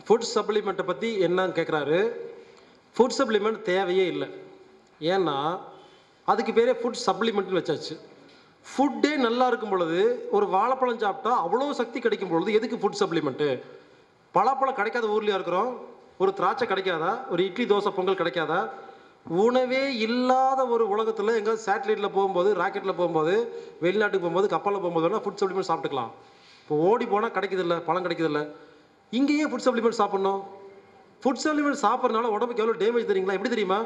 Food சப்ளிமெண்ட்டை பற்றி என்னன்னு கேட்குறாரு. ஃபுட் சப்ளிமெண்ட் தேவையே இல்லை. ஏன்னா அதுக்கு பேரே ஃபுட் சப்ளிமெண்ட்னு வச்சாச்சு. ஃபுட்டே நல்லா இருக்கும் பொழுது ஒரு வாழைப்பழம் சாப்பிட்டா அவ்வளோ சக்தி கிடைக்கும் பொழுது எதுக்கு ஃபுட் சப்ளிமெண்ட்டு? பலாப்பழம் கிடைக்காத ஊர்லேயா இருக்கிறோம்? ஒரு திராட்சை கிடைக்காதா? ஒரு இட்லி தோசை பொங்கல் கிடைக்காதா? உணவே இல்லாத ஒரு உலகத்தில் எங்கேயாவது சேட்டலைட்டில் போகும்போது, ராக்கெட்டில் போகும்போது, வெளிநாட்டுக்கு போகும்போது, கப்பலில் போகும்போது வேணால் ஃபுட் சப்ளிமெண்ட் சாப்பிட்டுக்கலாம். இப்போ ஓடி போனால் கிடைக்குதில்ல, பழம் கிடைக்குதில்ல. இங்கேயே ஃபுட் சப்ளிமெண்ட் சாப்பிட்ணும். ஃபுட் சப்ளிமெண்ட் சாப்பிட்றதுனால உடம்புக்கு எவ்வளோ டேமேஜ் தெரியுங்களா? எப்படி தெரியுமா?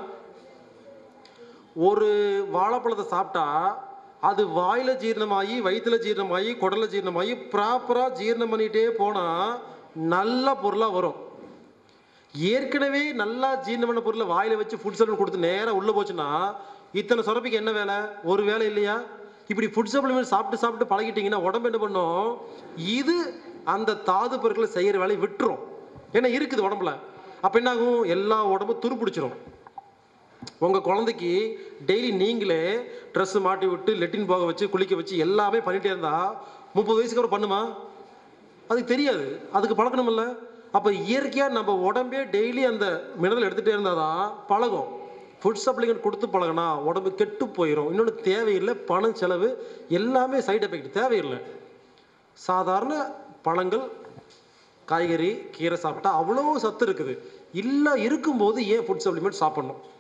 ஒரு வாழைப்பழத்தை சாப்பிட்டா அது வாயில் ஜீரணமாகி, வயிற்றில் ஜீரணமாகி, குடலில் ஜீரணமாகி, ப்ராப்பராக ஜீரணம் பண்ணிகிட்டே போனால் நல்ல பொருளாக வரும். ஏற்கனவே நல்லா ஜீரணம் பண்ண பொருளை வாயில் வச்சு ஃபுட் சப்ளிமெண்ட் கொடுத்து நேராக உள்ளே போச்சுன்னா இத்தனை சுரப்பிக்கு என்ன வேலை? ஒரு வேலை இல்லையா? இப்படி ஃபுட் சப்ளிமெண்ட் சாப்பிட்டு சாப்பிட்டு பழகிட்டிங்கன்னா உடம்பு என்ன பண்ணும்? இது அந்த தாது பொருட்களை செய்கிற வேலையை விட்டுரும். ஏன்னா இருக்குது உடம்புல. அப்போ என்ன ஆகும்? எல்லா உடம்பும் துருப்பிடிச்சிரும். உங்கள் குழந்தைக்கு டெய்லி நீங்களே ட்ரெஸ்ஸு மாட்டி விட்டு லெட்டின் போக வச்சு குளிக்க வச்சு எல்லாமே பண்ணிகிட்டே இருந்தால் 30 வயசுக்கு அப்புறம் பண்ணுமா? அதுக்கு தெரியாது. அதுக்கு பழக்கணுமில்ல. அப்போ இயற்கையாக நம்ம உடம்பே டெய்லி அந்த மினரல் எடுத்துகிட்டே இருந்தால் தான் பழகும். ஃபுட் சப்ளிமெண்ட் கொடுத்து பழகினா உடம்பு கெட்டு போயிடும். இன்னொன்று தேவையில்லை, பணம் செலவு எல்லாமே சைடு எஃபெக்ட் தேவையில்லை. சாதாரண பழங்கள், காய்கறி, கீரை சாப்பிட்டா அவ்வளோ சத்து இருக்குது. இல்லை இருக்கும்போது ஏன் ஃபுட் சப்ளிமெண்ட் சாப்பிட்ணும்?